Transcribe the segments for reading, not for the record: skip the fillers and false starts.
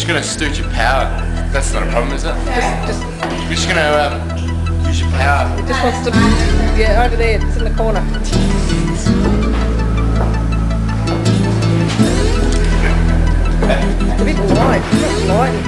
just gonna stooge your power. That's not a problem, is it? We're just gonna use your power. It just wants to, yeah, over there, it's in the corner. It's a bit light, it's not light.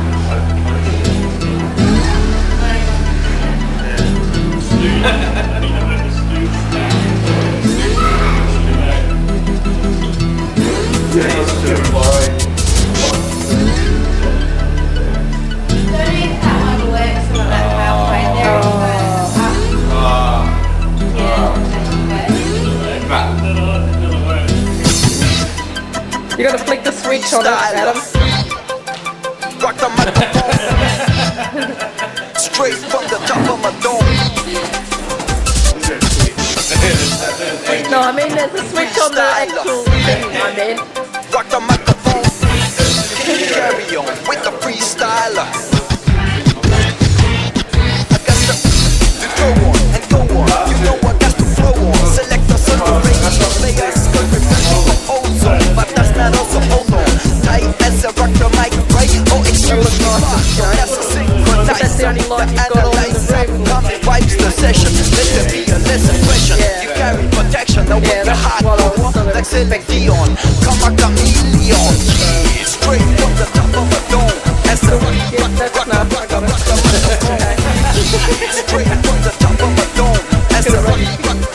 You gotta flick the switch on it, Adam. Rock the microphone. Straight from the top of my dome. No, I mean there's a switch on the actual thing, I mean. Rock the microphone. Carry on with the freestyler. I got to go on and go on. You know I got to flow on. Select the sun players, good reflection of ozone. But that's not also hold on. Tight as a rock the mic, right? Oh, excuse me, that's a synchronizer. That's the only line you've got on the room. Vibes the session. Let there be a less impression. You carry protection. Now with the hard power, like Celine Dion. Come a chameleon. Straight from the top of a dome. As the rock, straight from the top of a dome. As the rock,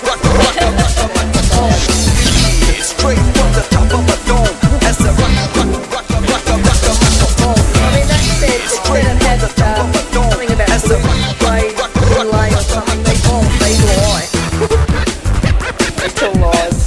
straight from the top of a dome. As the rock, I mean that said, it said it had something about blue lay or something. They lie. They tell lies.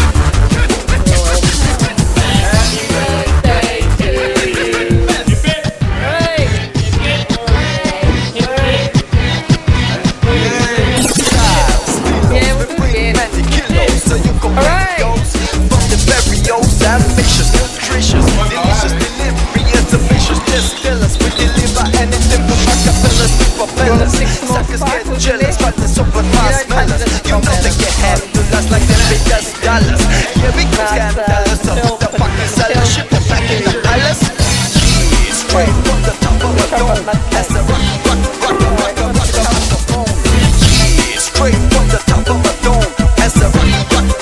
Ambitious, nutritious, delicious delivery is ambitious. Just killers, we deliver anything from acapellas to propellers. Suckers get jealous, but the super fast smellers. You know they get handlers like them big as dollars. Yeah, we can scandalous, so the fucking sellers ship them back in the palace. Straight from the top of the dome, as the rock. Straight from the top of the dome, as the rock.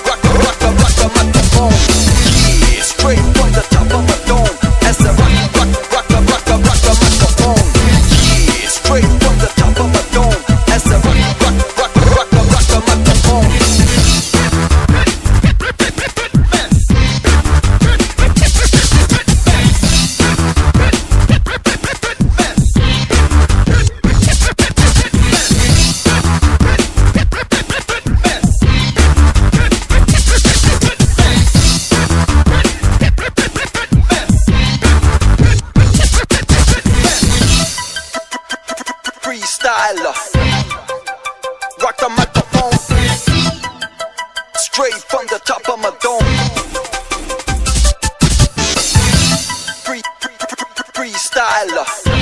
Straight from the top of a dome, as the rock the microphone. Straight from the top of a dome, as the rock the microphone. Freestyler, rock the microphone. Straight from the top of my dome. Freestyler.